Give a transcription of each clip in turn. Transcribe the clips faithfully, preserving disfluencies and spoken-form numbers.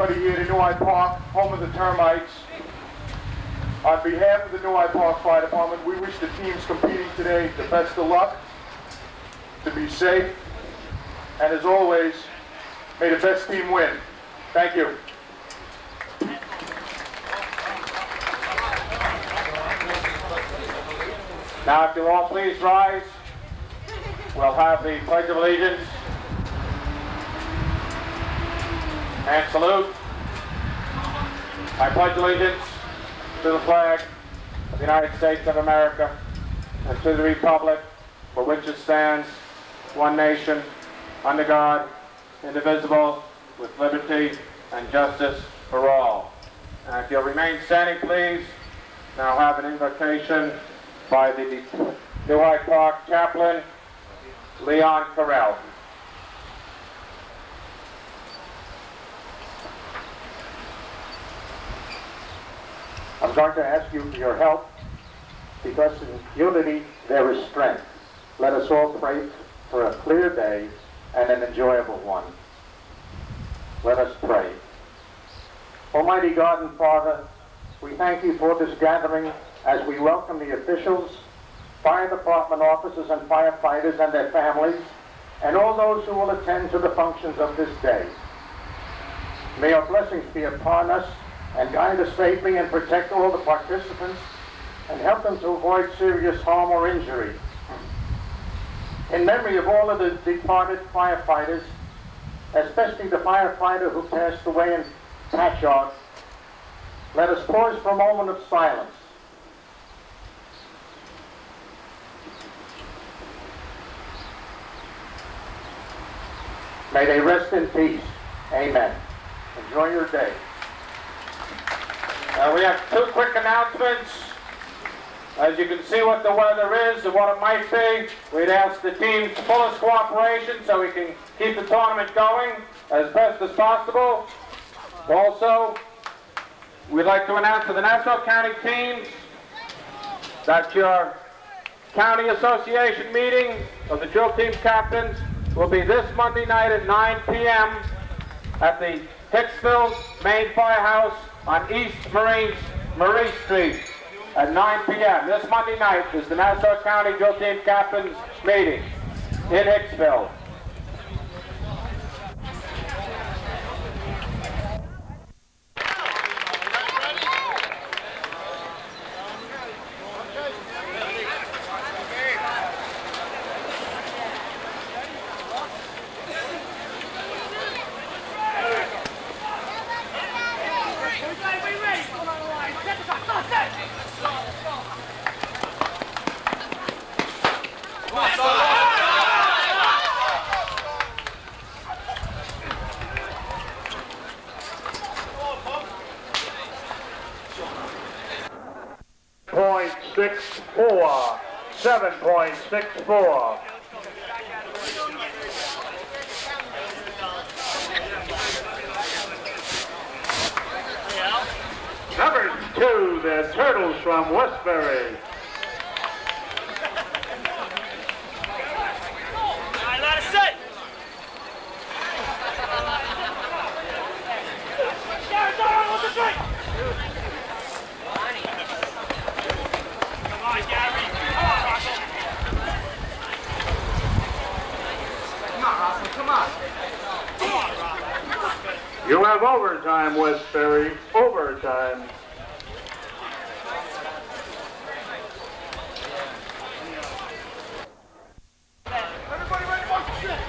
everybody here to New Hyde Park, home of the Termites. On behalf of the New Hyde Park Fire Department, we wish the teams competing today the best of luck, to be safe, and as always, may the best team win. Thank you. Now, if you'll all please rise, we'll have the Pledge of Allegiance and salute. I pledge allegiance to the flag of the United States of America and to the republic for which it stands, one nation, under God, indivisible, with liberty and justice for all. And if you'll remain standing, please, now have an invocation by the New Hyde Park chaplain, Leon Carell. I'm going to ask you for your help, because in unity there is strength. Let us all pray for a clear day and an enjoyable one. Let us pray. Almighty God and Father, we thank you for this gathering as we welcome the officials, fire department officers and firefighters and their families, and all those who will attend to the functions of this day. May your blessings be upon us and guide us safely and protect all the participants and help them to avoid serious harm or injury. In memory of all of the departed firefighters, especially the firefighter who passed away in Patchogue, let us pause for a moment of silence. May they rest in peace. Amen. Enjoy your day. Uh, we have two quick announcements. As you can see what the weather is and what it might be, we'd ask the team's fullest cooperation so we can keep the tournament going as best as possible. Also, we'd like to announce to the Nassau County teams that your County Association meeting of the drill team captains will be this Monday night at nine p m at the Hicksville Main Firehouse on East Marine, Marie Street at nine p m This Monday night is the Nassau County Drill Team Captains meeting in Hicksville. point six four, seven point six four. Number two, the Turtles from Westbury. You have overtime, Westbury. Overtime. Everybody ready to march the ship.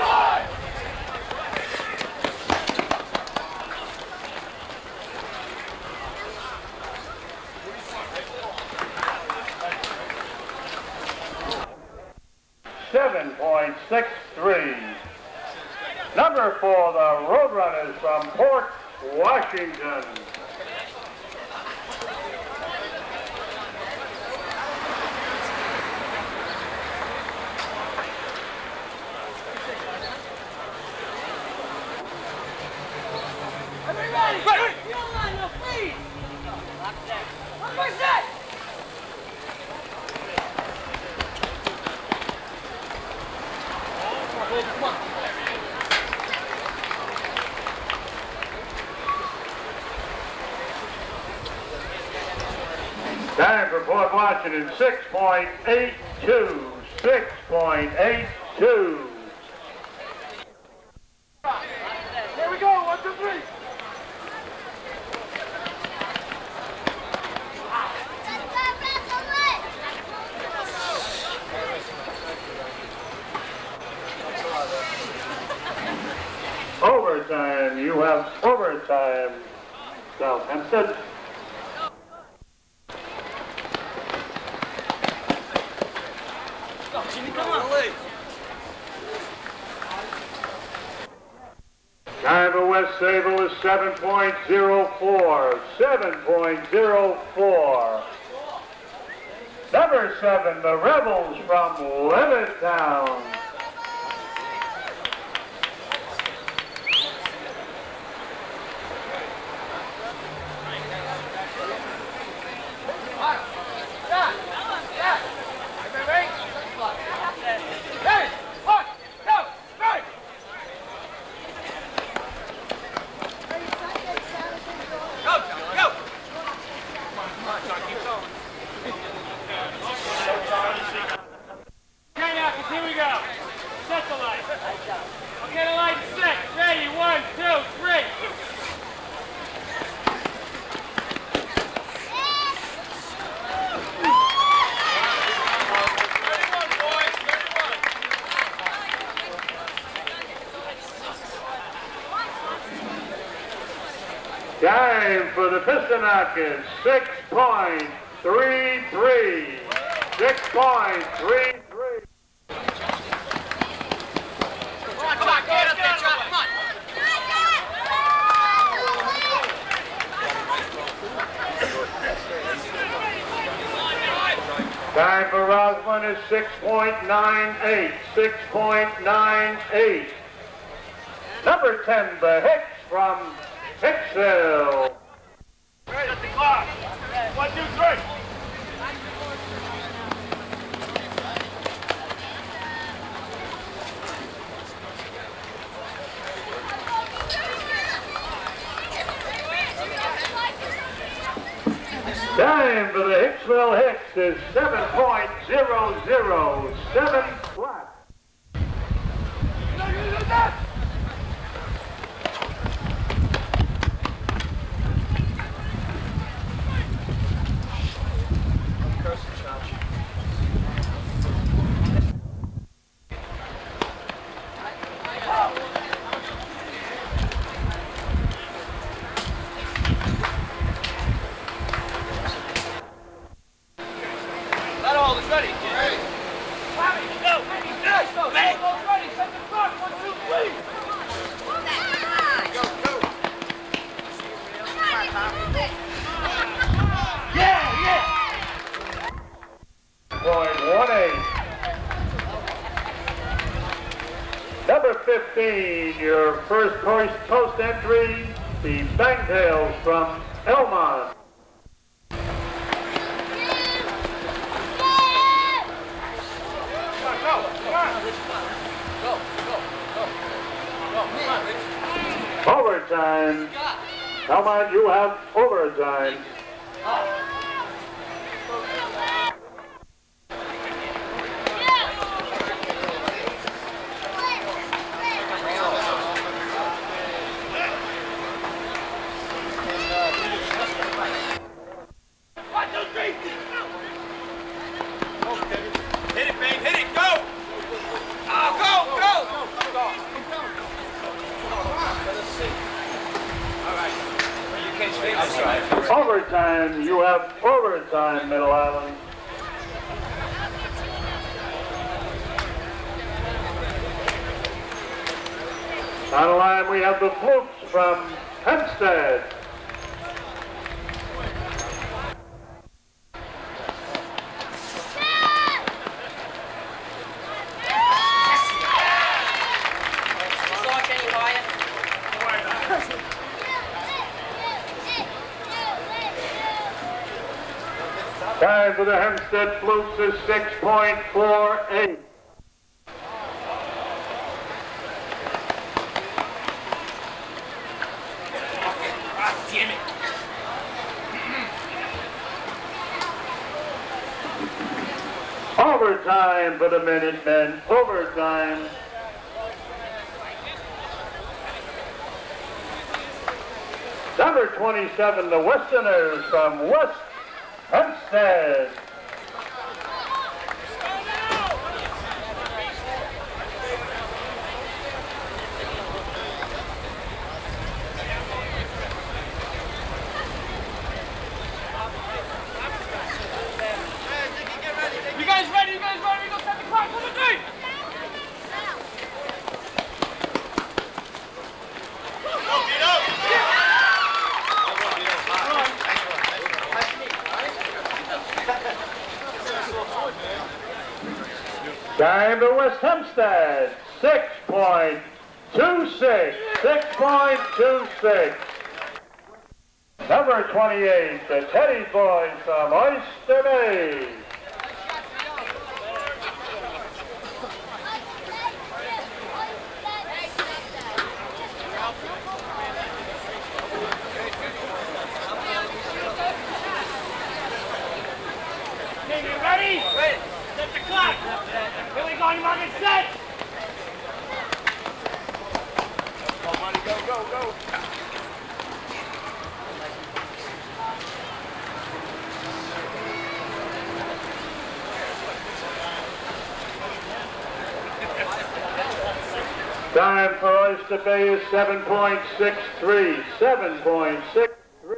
seven point six three. Number four, the Roadrunners from Port Washington. Everybody, ready? You don't line up, please. One more set. Come on. for Port Washington, six point eight two. six point eight two. Here we go, one, two, three. Overtime, you have overtime, South Hempstead. Come on, Lee. Time for West Sable is seven point oh four. seven point oh four. Number seven, the Rebels from Levittown. Time for the Pistonakis, six point three three. six point three three. Come on, come on, get up there, John, come on. Time for Roslyn is six point nine eight. six point nine eight. Number ten, the Hicks from Hicksville. Set the clock. One, two, three. Time for the Hicksville Hicks is seven point oh oh seven flat. Number fifteen, your first post, post entry, the Bangtails from Elmont. Overtime. Elmont, you have overtime. Overtime, you have overtime, Middle Island. On the line, we have the Flukes from Hempstead. Time for the Hempstead Flukes is six point four eight. Overtime for the Minutemen. Overtime. Number twenty-seven, the Westerners from West Hempstead. You guys ready? You guys ready? Go set the clock. One, two, three. Time to West Hempstead, six point two six, six point two six. Number twenty-eight, the Teddy Boys from Oyster Bay. Ready? Ready. Set the clock. Here we go. You mark it set. Come on, buddy. Go, go, go. Time for Oyster Bay is seven point six three, seven point six three.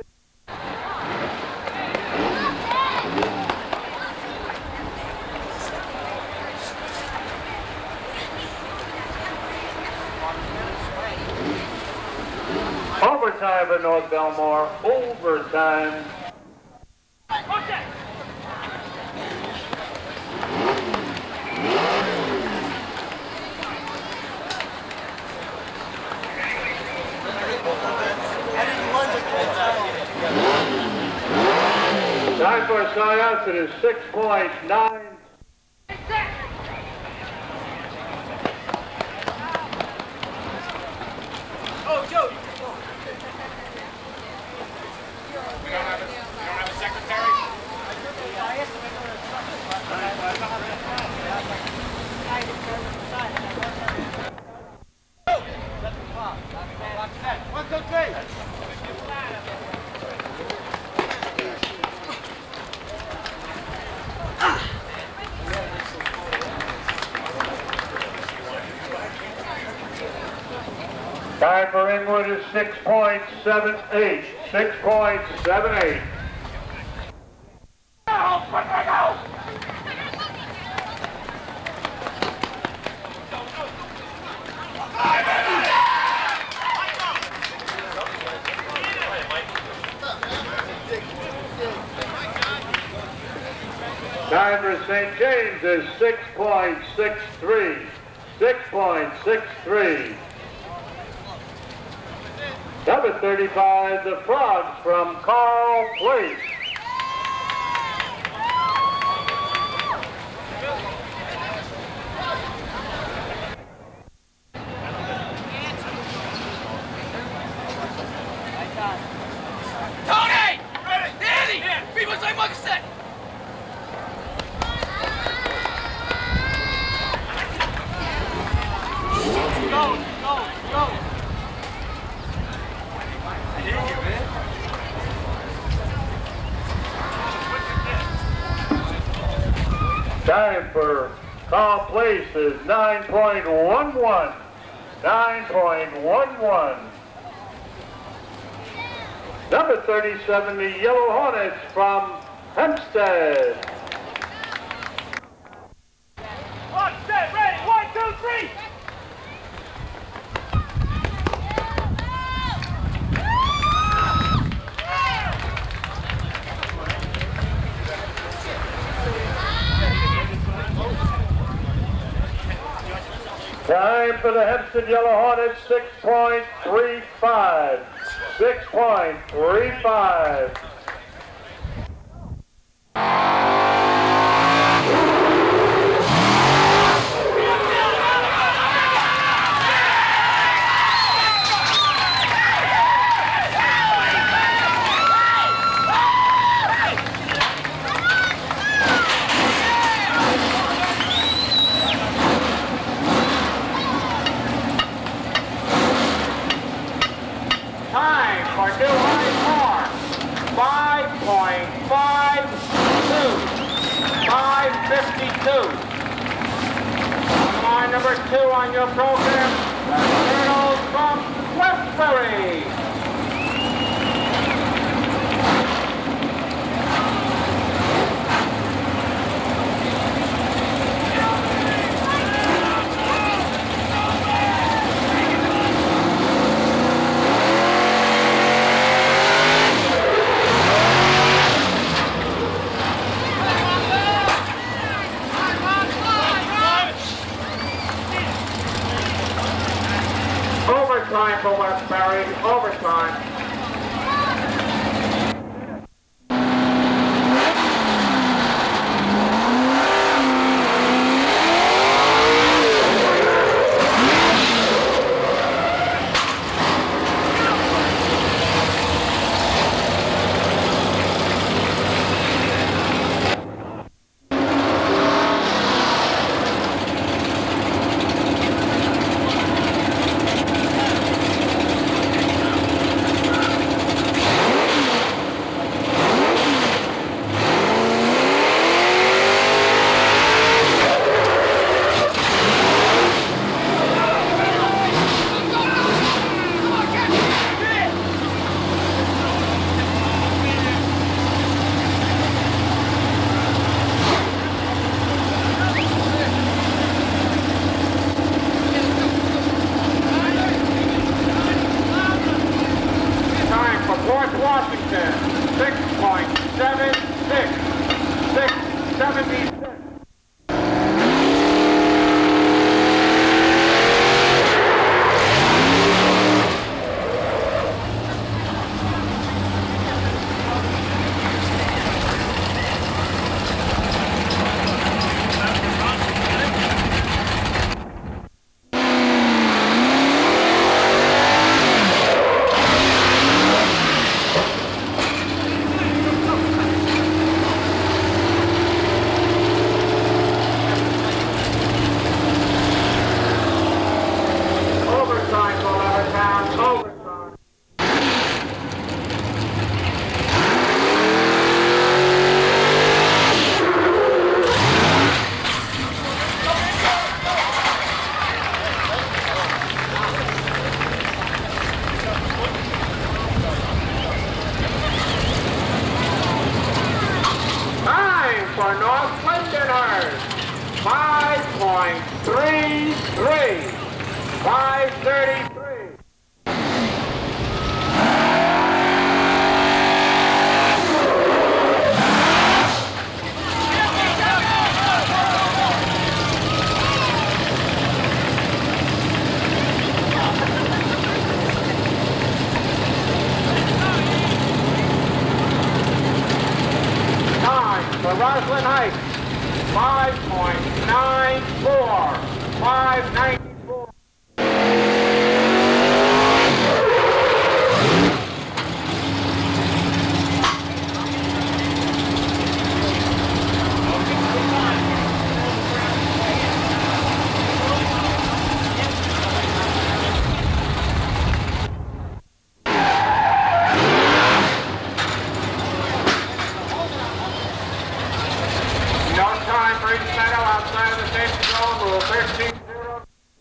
Overtime for North Belmore, overtime. Watch it. Time for Syosset is six point nine. Oh, Joe. One, two, three. Time for Inwood is six point seven eight, six point seven eight. Time for Saint James is six point six three, six point six three. Number thirty-five, the Frogs from Carl Place. Tony! Danny! Feed what's like Marcus said! Go, go, go! Time for Carl Place is nine point one one, nine point one one. Number thirty-seven, the Yellow Hornets from Hempstead. One, set, ready, one, two, three! Time for the Hempstead Yellow Hornets, six point three five, six point three five. number two on your program, the Turtles from Westbury. Overtime for Westbury, overtime. Washington, six point seven six, six seventy-six. For North Londoners, five point three three, five thirty-three. For Roslyn Heights, five point nine four, five ninety-four. Time for each medal outside of the safety zone, rule thirteen zero.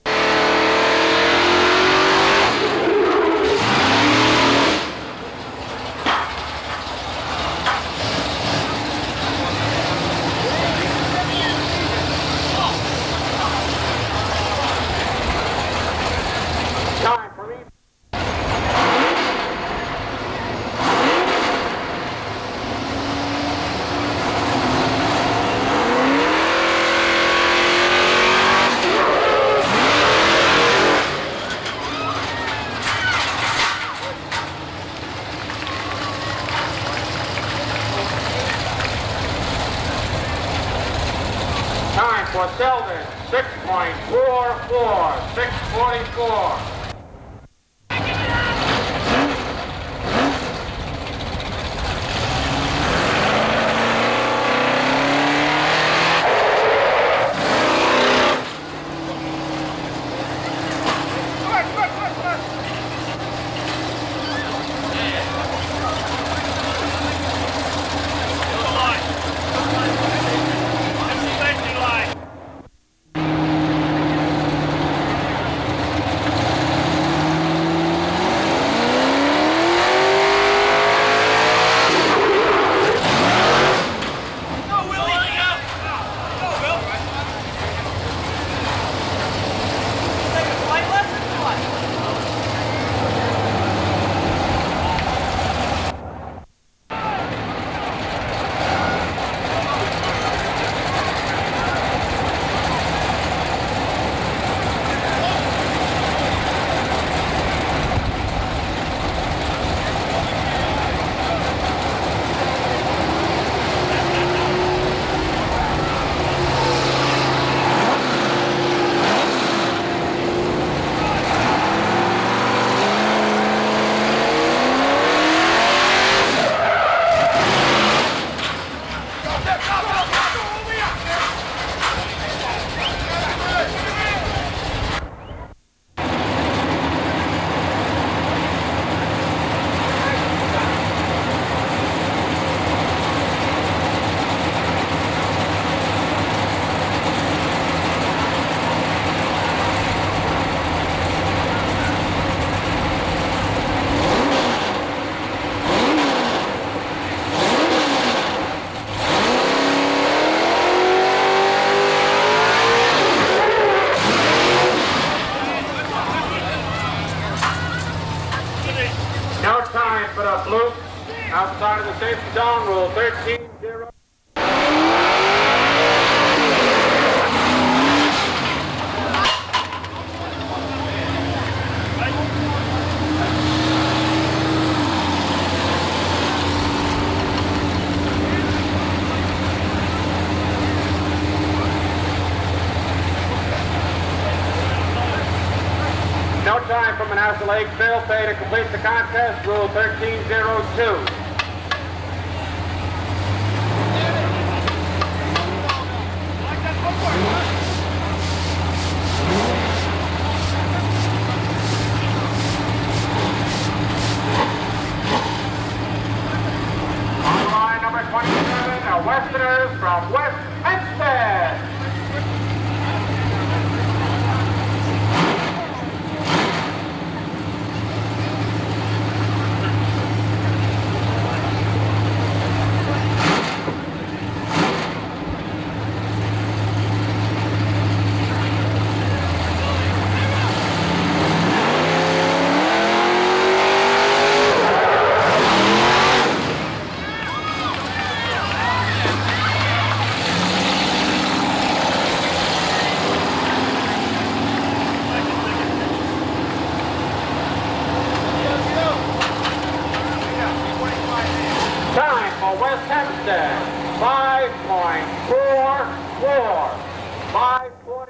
Time for each. Time for Selden, six point four four, six forty-four. for the blue. Outside of the safety zone, rule thirteen zero. No time for Manassas Lake. Fail pay to complete the contest. Rule thirteen zero two. On line number twenty-seven, the Westerners from West Hempstead. West Hempstead, five point four four, five forty.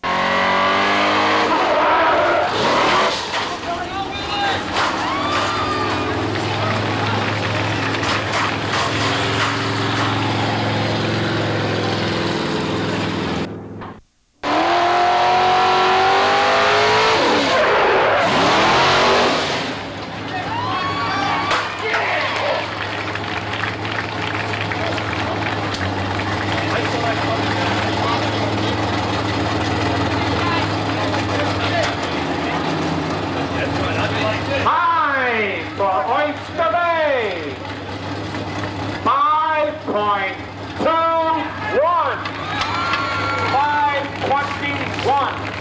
Point two one, five twenty-one.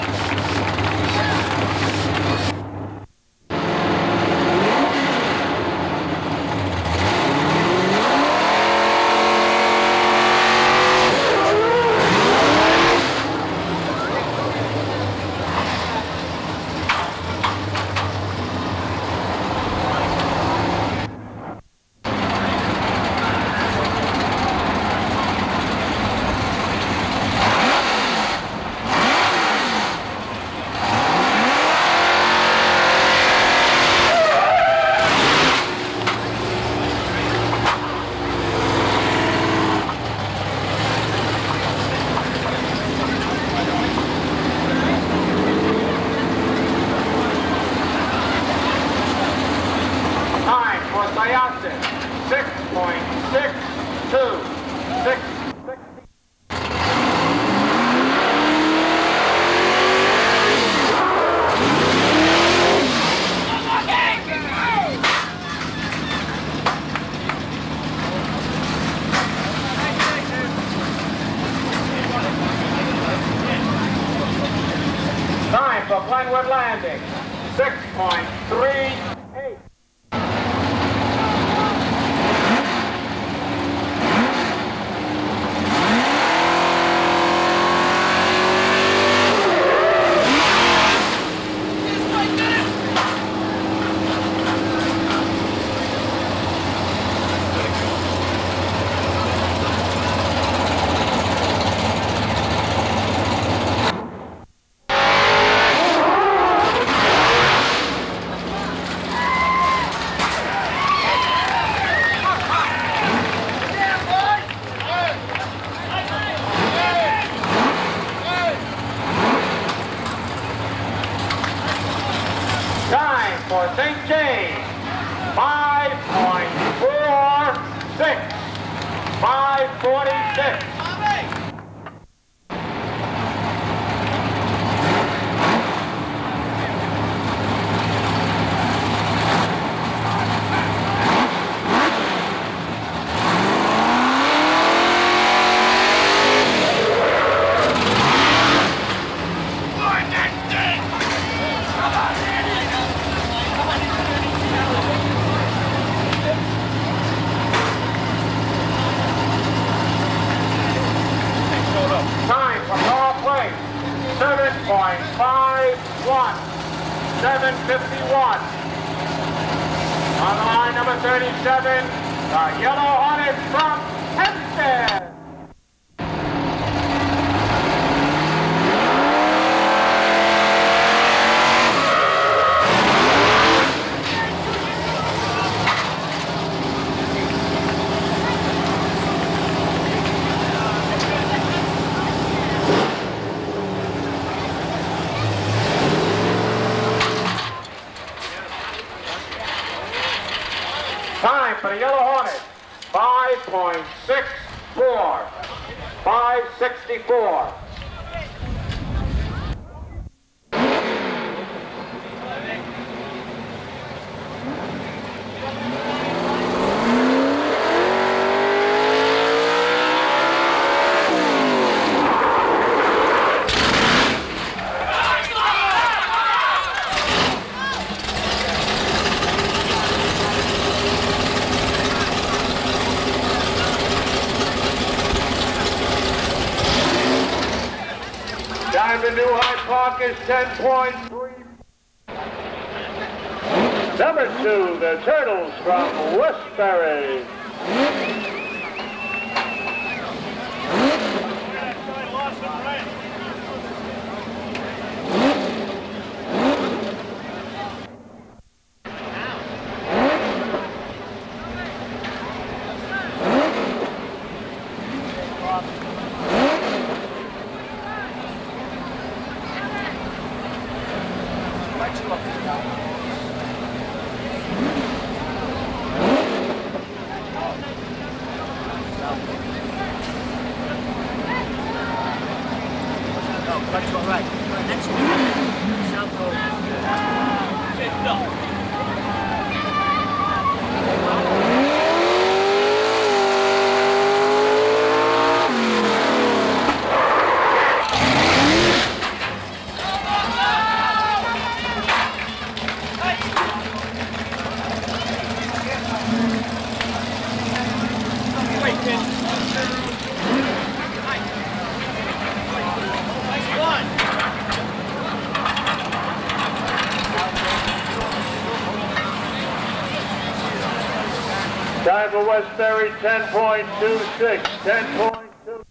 six point six two six. Time for Glenwood Landing, six point three eight. Time for Saint James, five point four six, five forty-six. seven fifty-one. On the line, number thirty-seven, the Yellow Hornets from Hempstead. Time for the Yellow Hornets, five point six four, five sixty-four. Time to New Hyde Park is ten point three. Number two, the Turtles from Westbury. Time for Westbury, ten point two six, ten point two.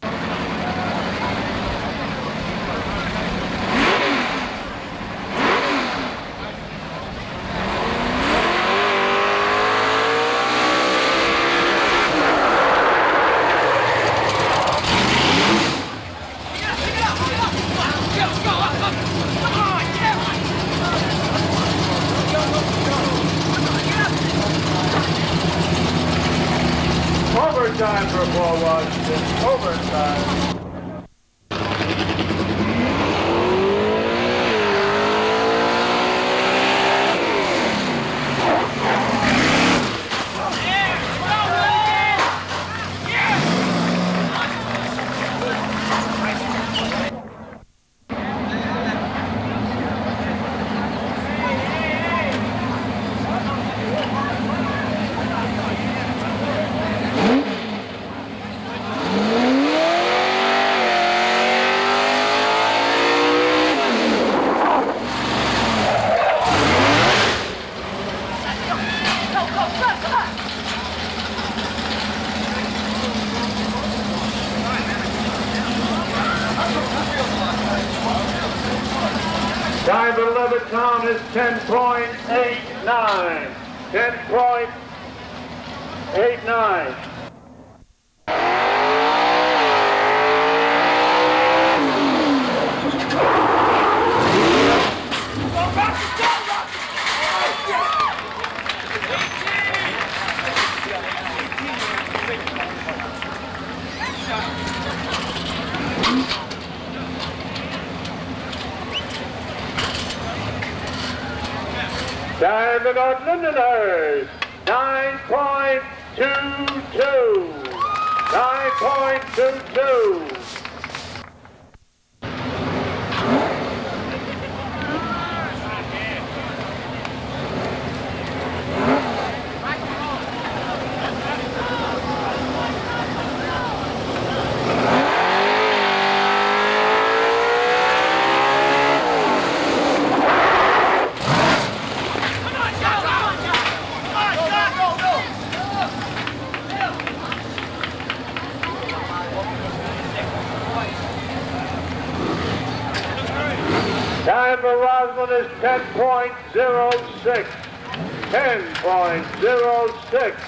Overtime for Paul Washington. Overtime. Time for Levittown is ten point eight nine. ten point eight nine. Time for North Londoners, nine point two two. nine point two two. is ten point oh six. ten point oh six.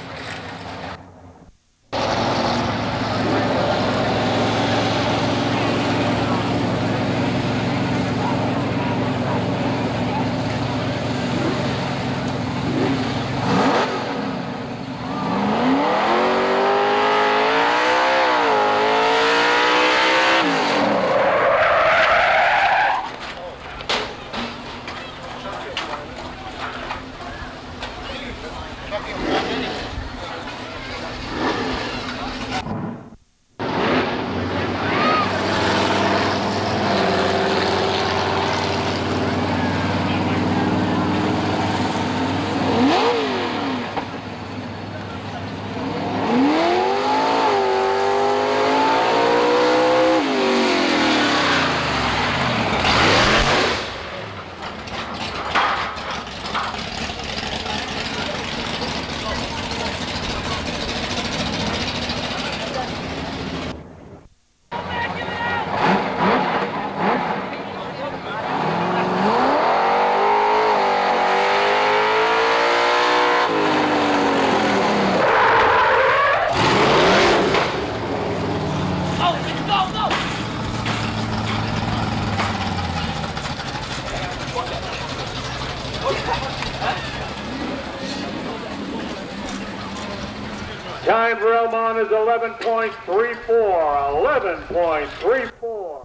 Time for Elmont is eleven point three four. eleven point three four.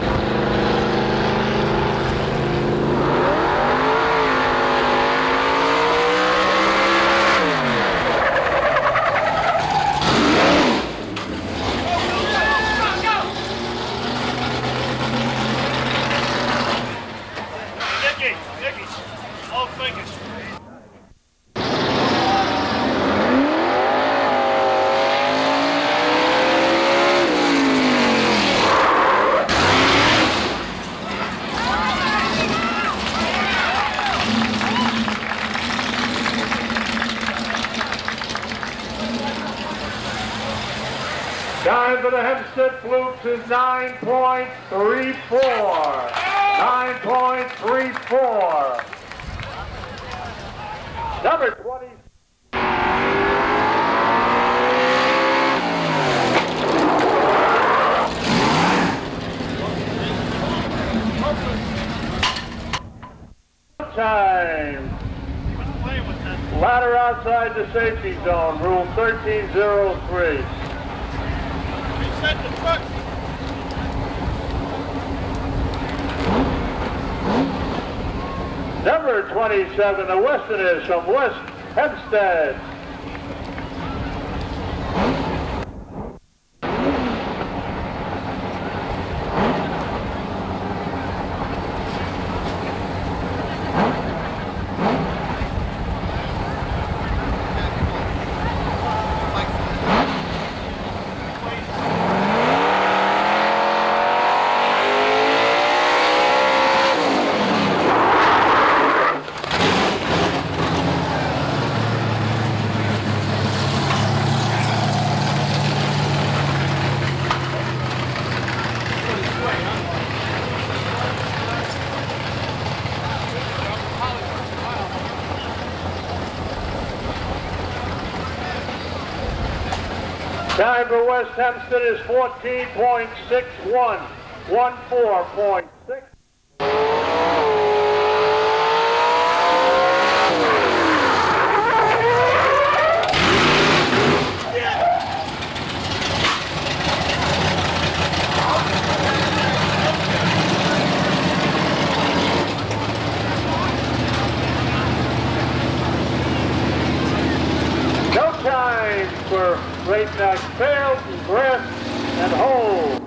Nicky, Nicky, all fingers. Time for the Hempstead Flukes is nine point three four. nine point three four. Number twenty. Time. Ladder outside the safety zone, rule thirteen oh three. Set the truck. Number twenty-seven, the Westerners from West Hempstead. Time for West Hempstead is fourteen point six one. fourteen point six. No time for Great Neck failed, breast, and hold.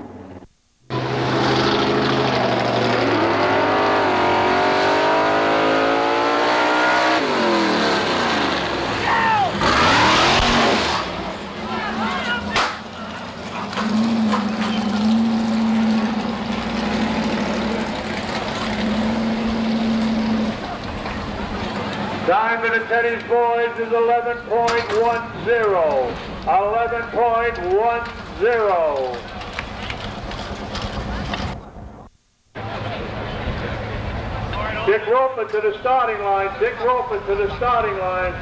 Time for the Teddy's boys is eleven point one zero. eleven point one zero. Wolford to the starting line. Dick Wolford to the starting line.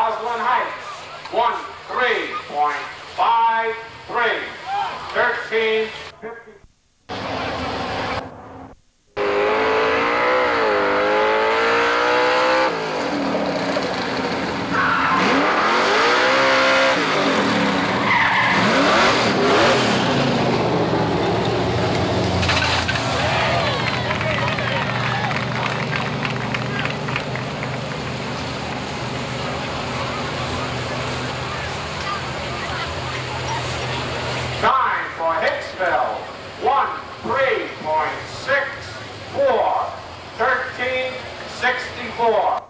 Roslyn Heights, one three point five three. thirteen fifty. Time for Hicksville, one three point six four, thirteen sixty-four.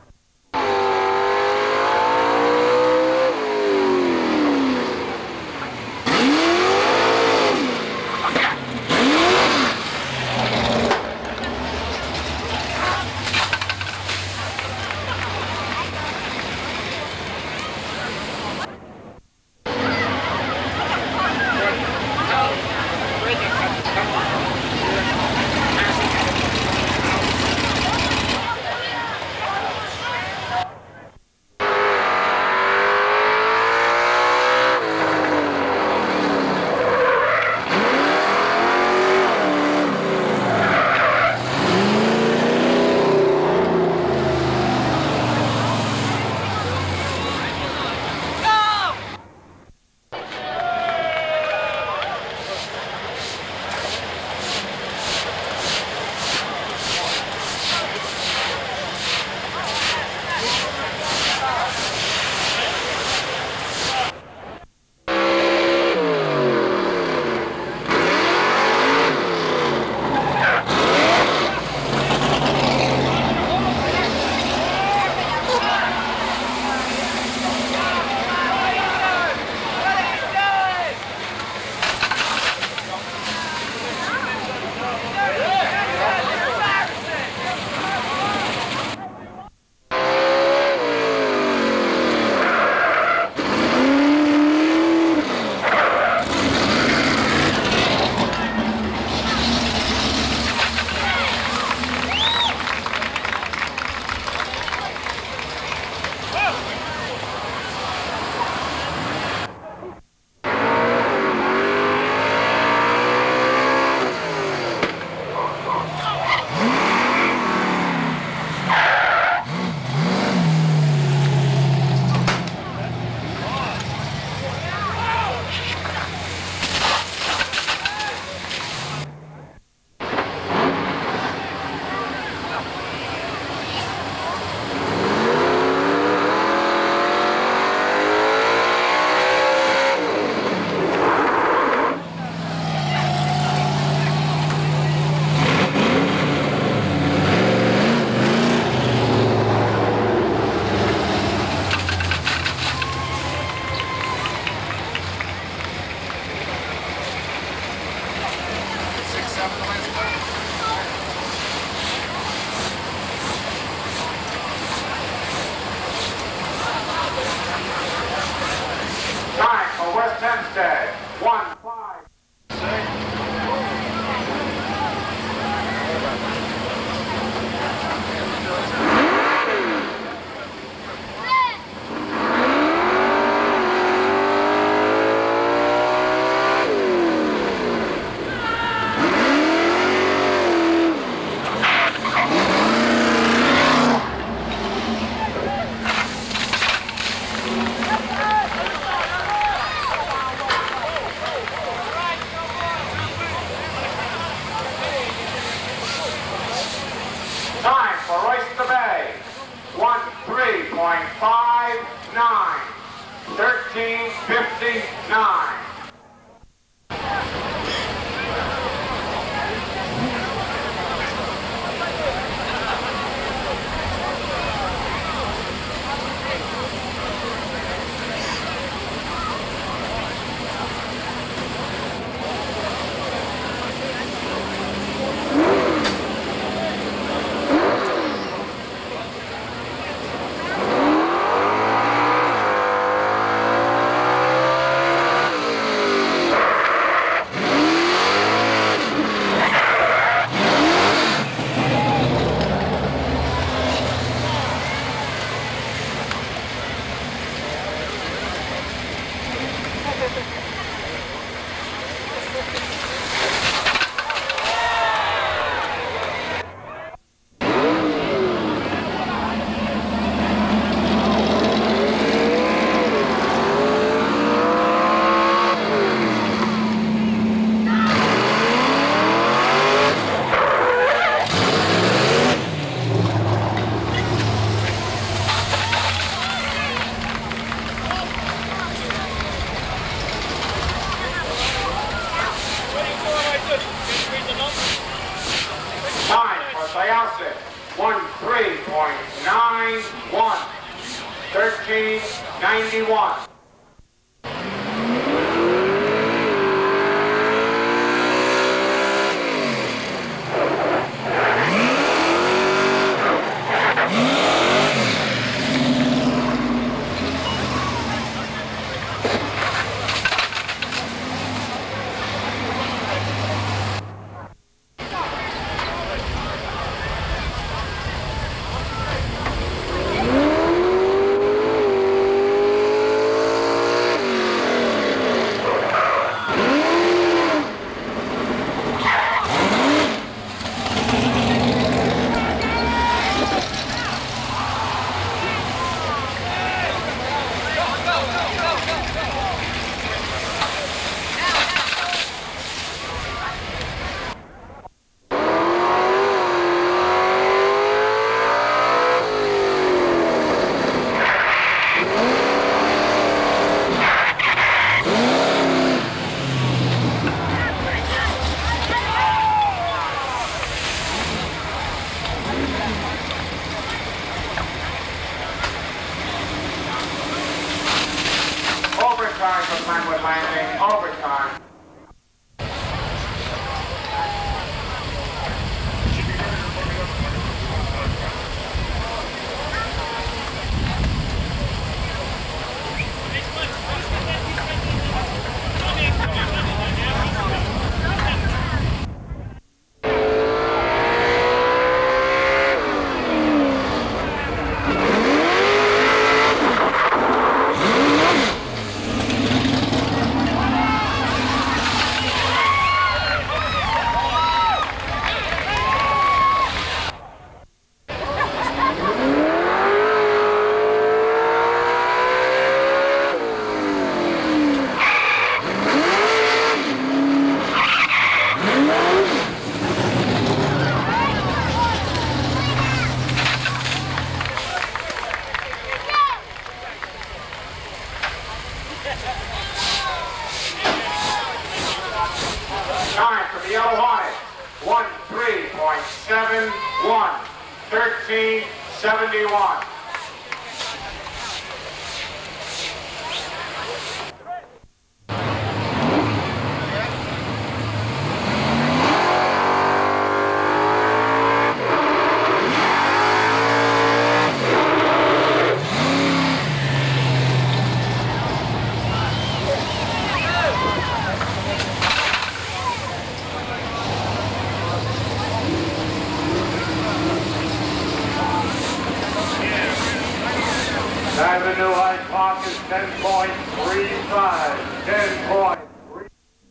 Time for West Hempstead, one five. Time for Oyster Bay, one three point five nine, thirteen fifty-nine. thirteen ninety-one. Overtime for Glenwood Landing, overtime. Time for the Yellow Hornet, one three point seven one, thirteen seventy-one. Avenue Hyde Park is ten point three five. ten point three.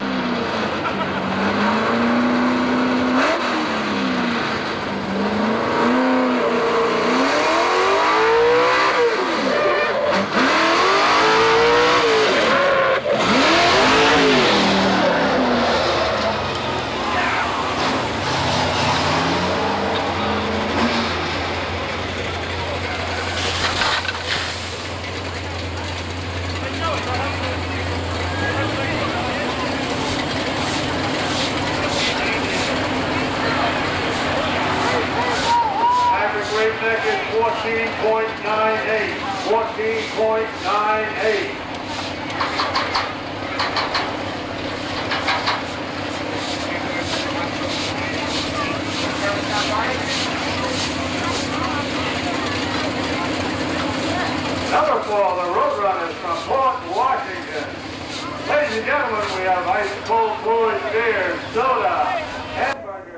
fourteen point nine eight. fourteen point nine eight. Number four, the Roadrunners from Port Washington. Ladies and gentlemen, we have ice cold brewing beer, soda, hamburger.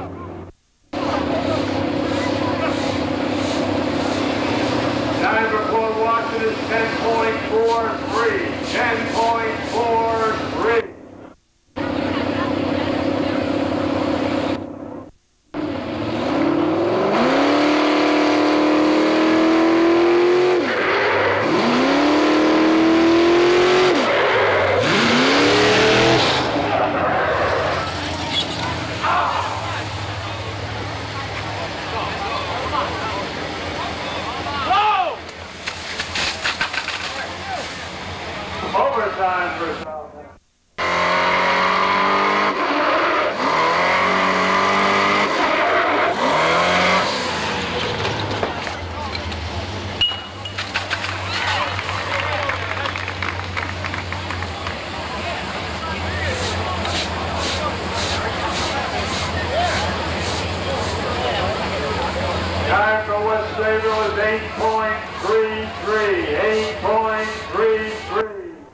Time for Sabre was eight point three three. eight point three three.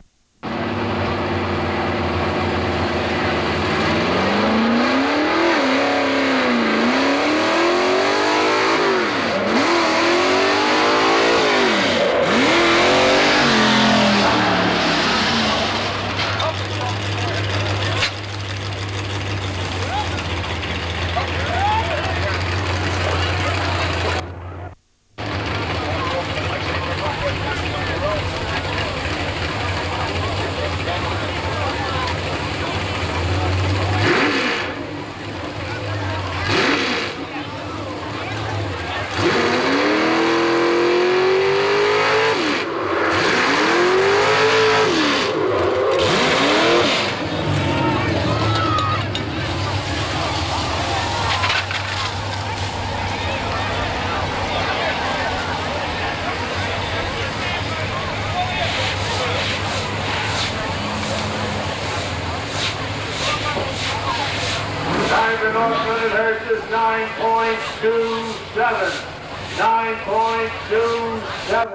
nine point two seven. nine point two seven.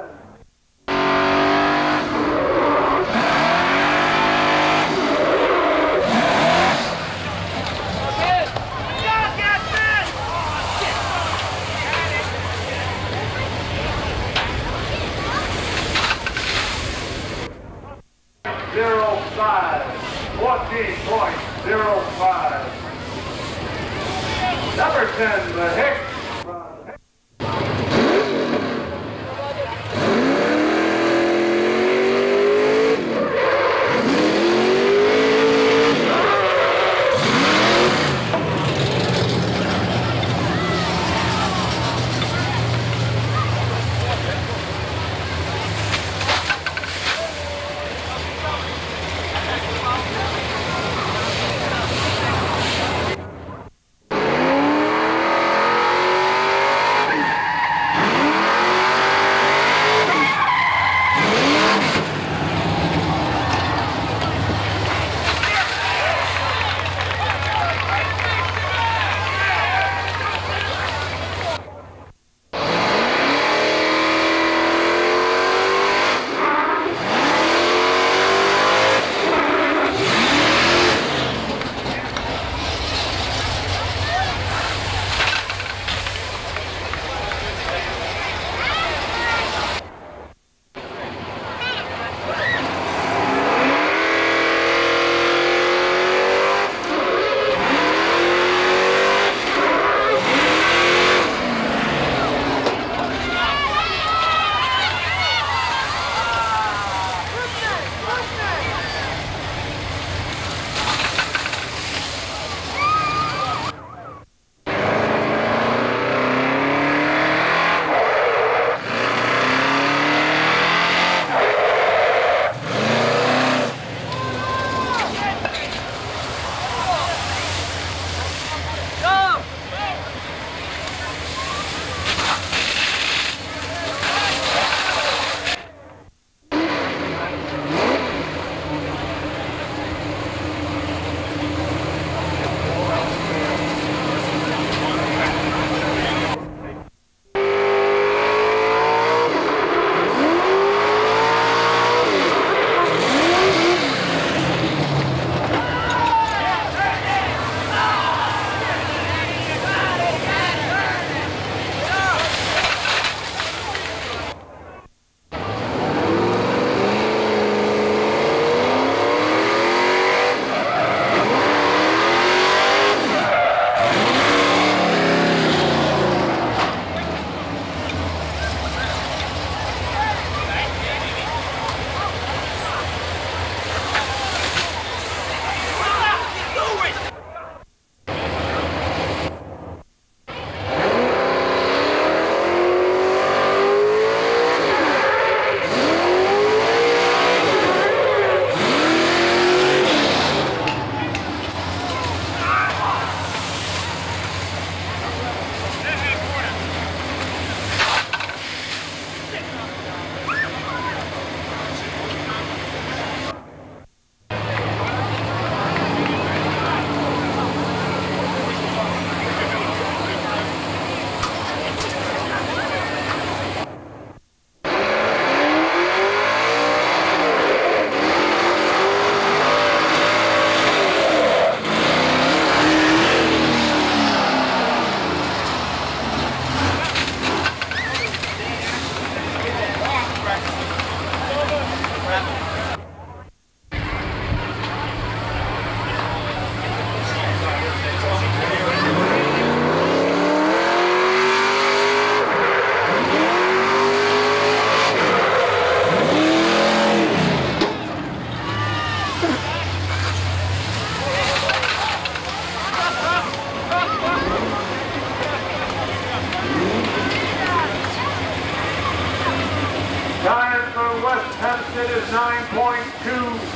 Zero five. fourteen point zero five. Number ten, the Hicks.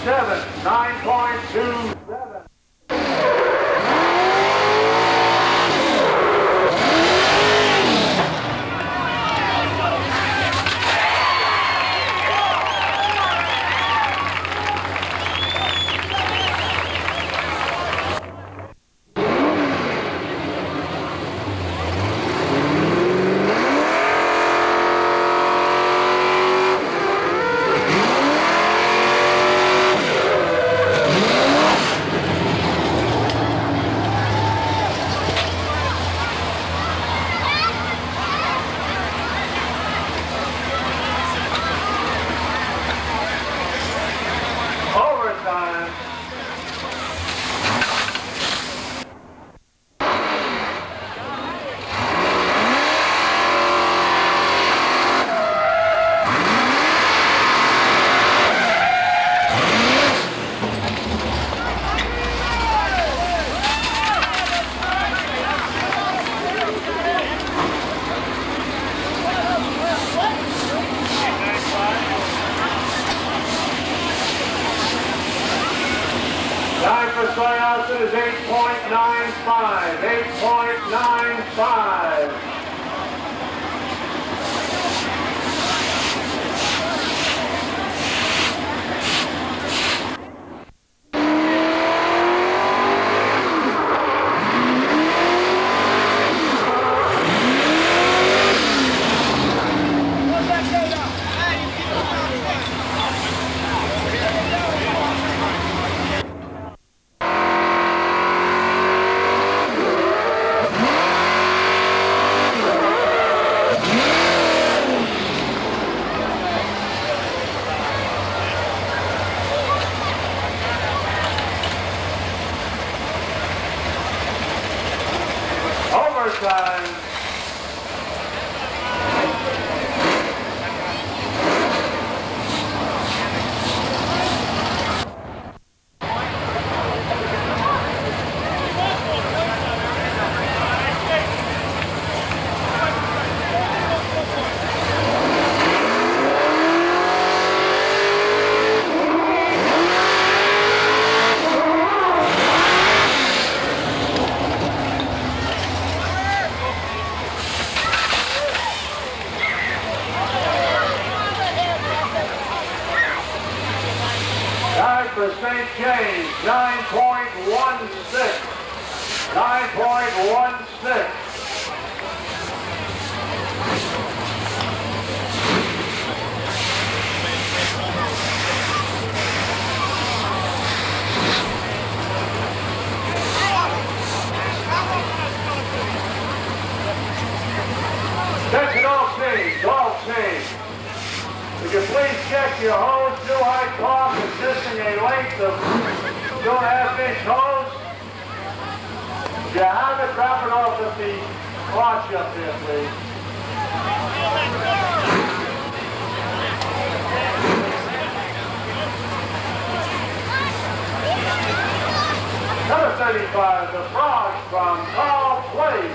seven. nine point two seven. Overtime. Time for Syosset is eight point nine five. eight point nine five. Overtime. Time for Saint James, nine point one six. nine point one six. Attention all teams, all teams. Would you please check your hose, new high caulk consisting a length of two and a half inch hose? If you have it, drop it off at the wash up there, please. Number thirty-five, the Frogs from Carl Place.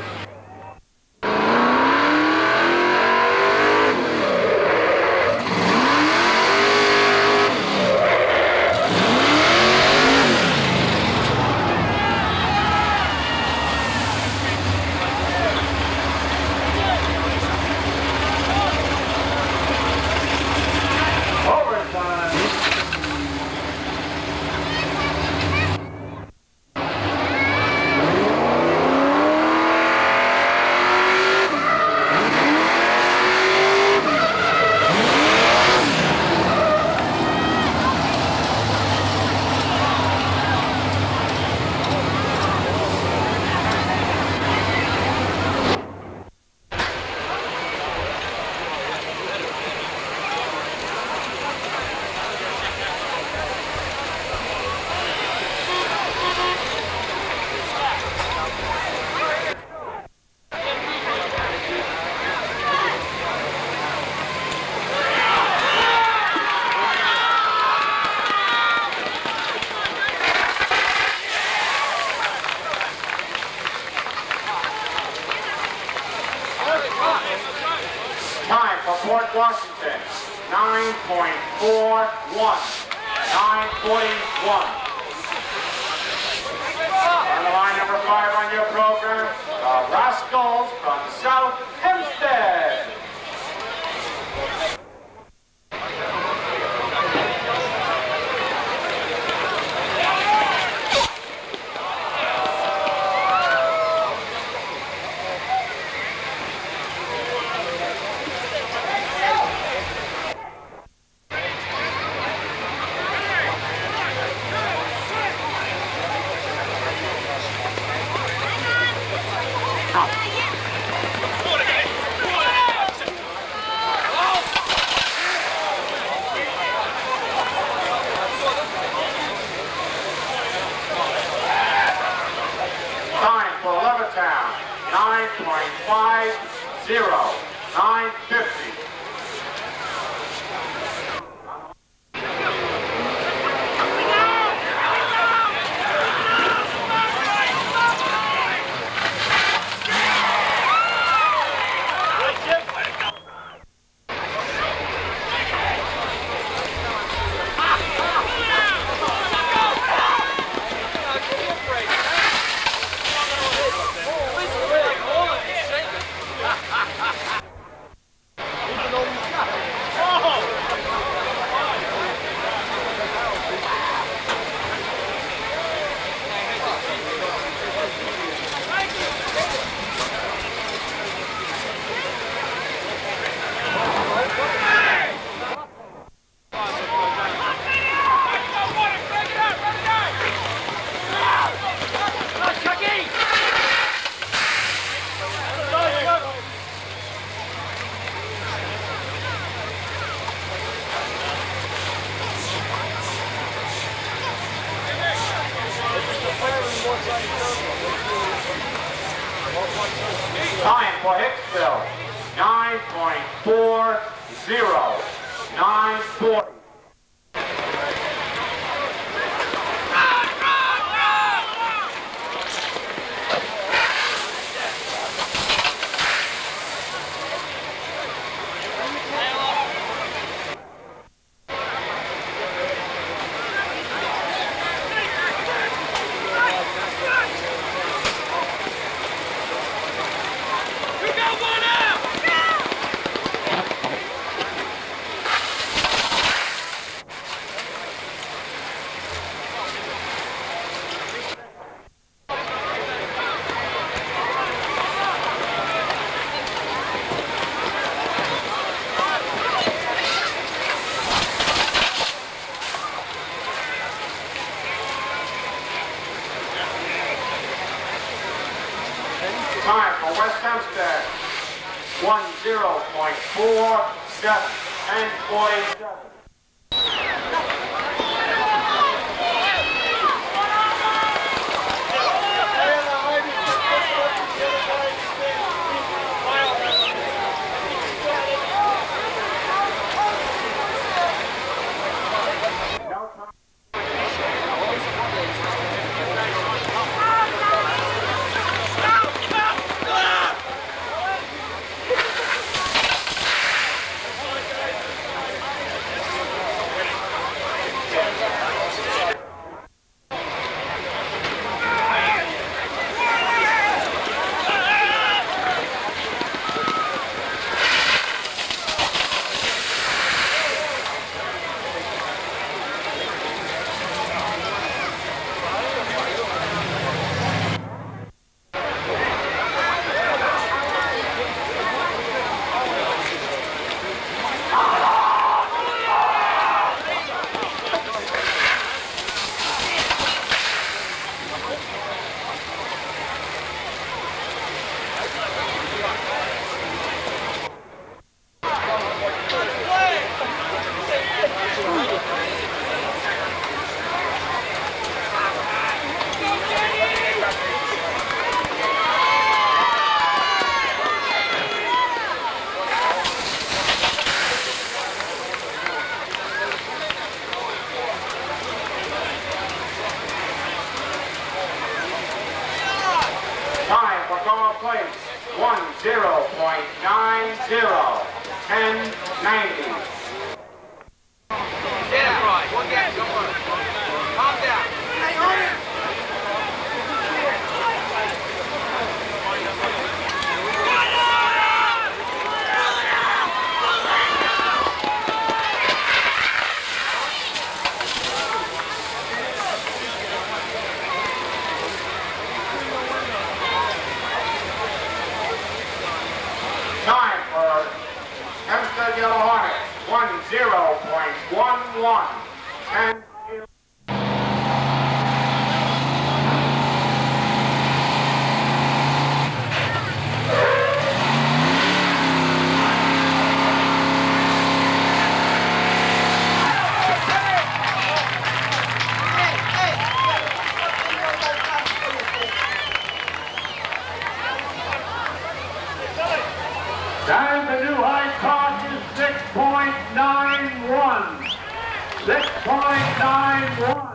Time for Port Washington, nine point four one. nine forty-one. On the line number five on your program, the Rascals from South Hempstead. nine point five zero, nine fifty. Time for Hicksville, nine point four zero, nine forty. Time for West Hempstead, one zero point four seven, ten forty-seven. Time for Goa Place, one zero point nine zero, ten ninety. Yeah, right. Time for Hempstead Yellow Hornets, one zero point one one. And And the new high toss is six point nine one. six point nine one.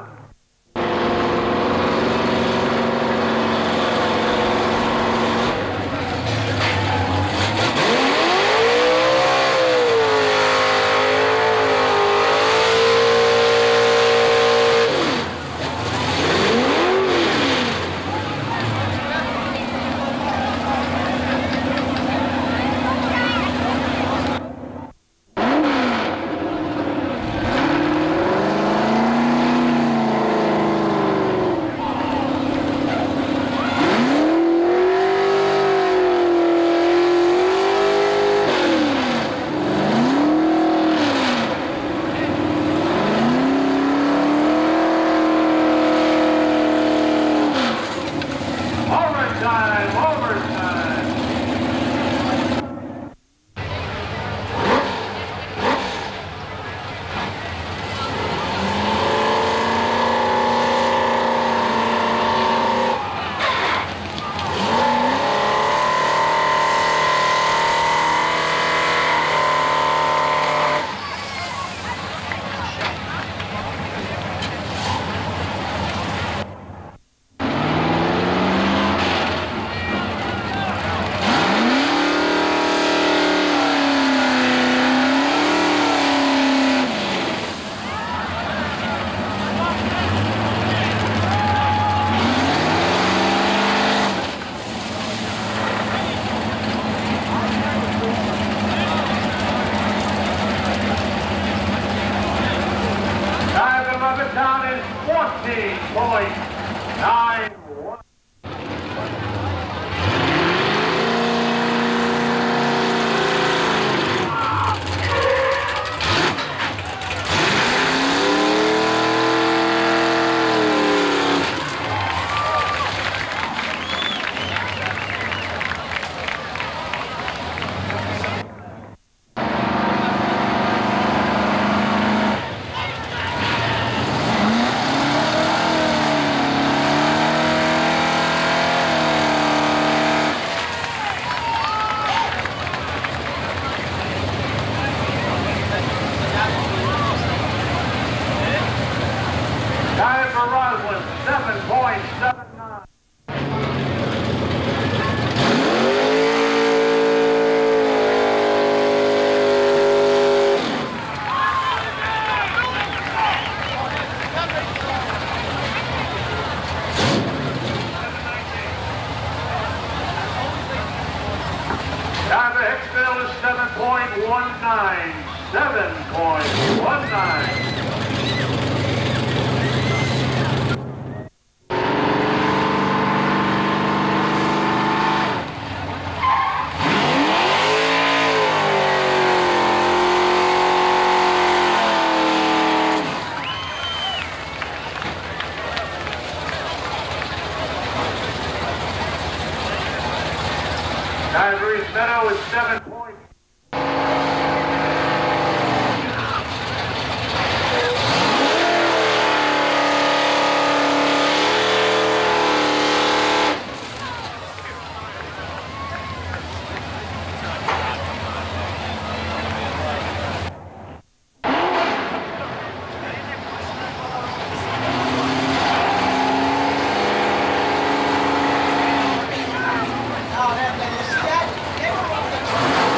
Overtime, overtime. Down is fourteen point nine one. Time for Roslyn, seven point seven nine. Time for Hicksville is seven point one nine. seven point one nine. Ivory's Meadow is seven point. Oh, that, you see that? They were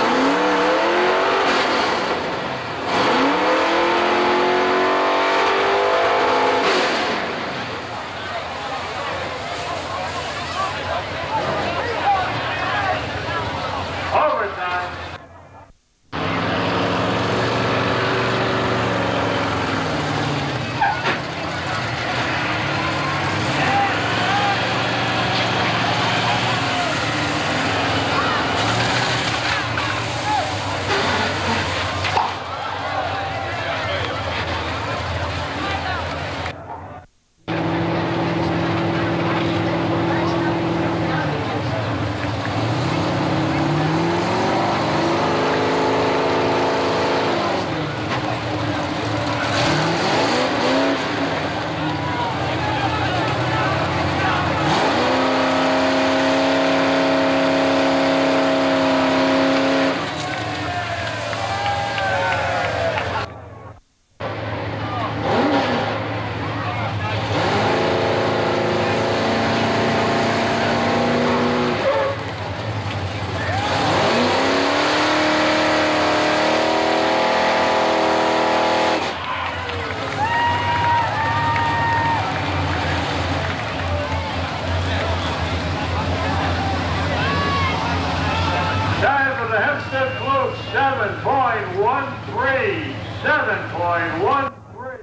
Hempstead Flute, seven point one three. seven point one three.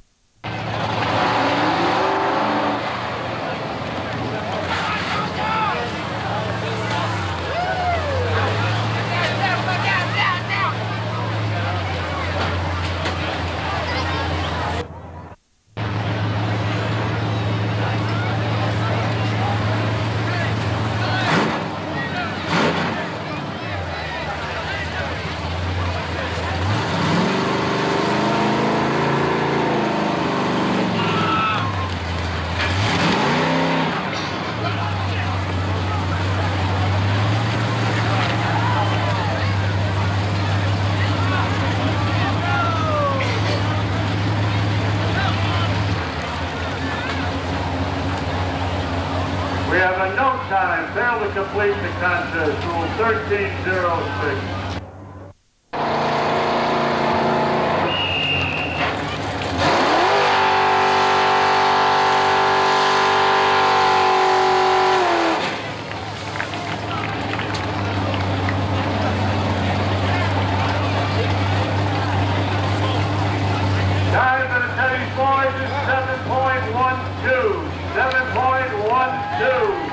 We have a no time, fail to complete the contest, rule thirteen oh six. Time for the Teddy's boys is seven point one two. seven point one two.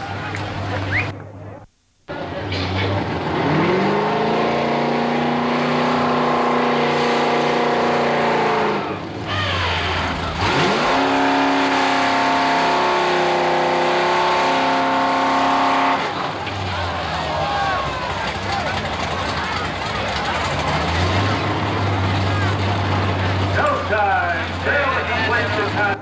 No time. Fail to complete the contest.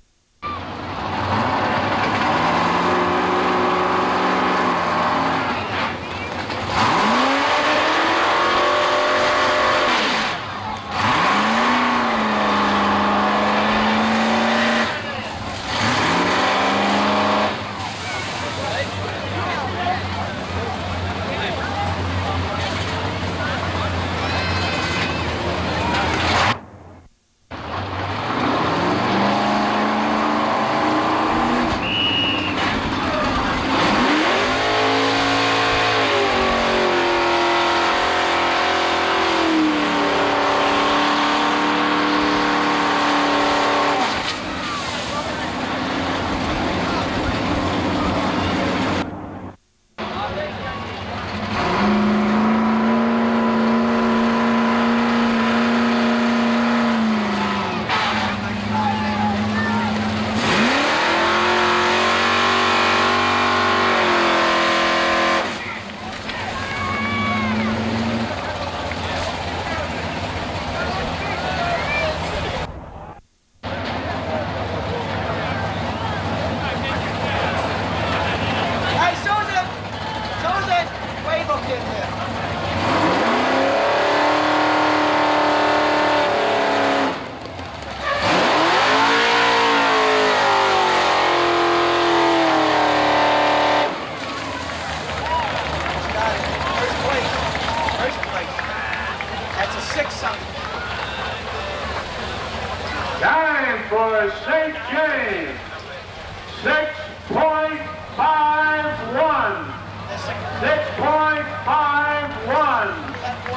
Time for Saint James, six point five one. six point five one.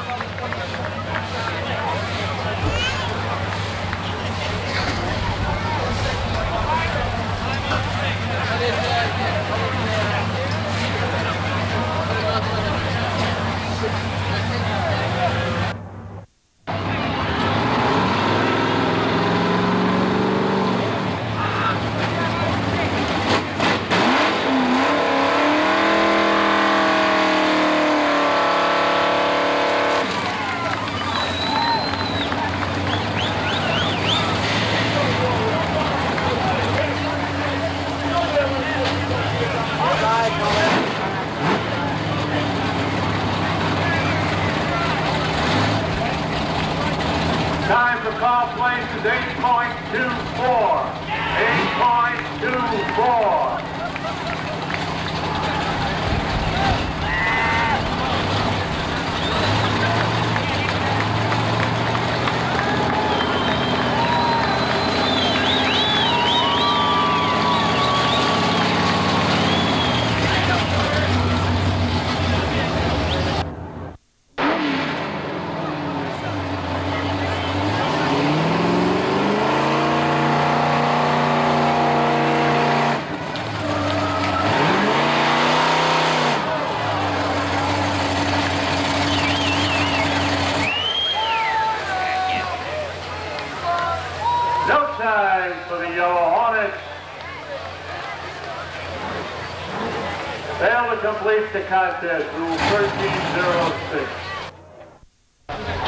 Time for call place is eight point two four. eight point two four. completes the contest. Rule thirteen oh six.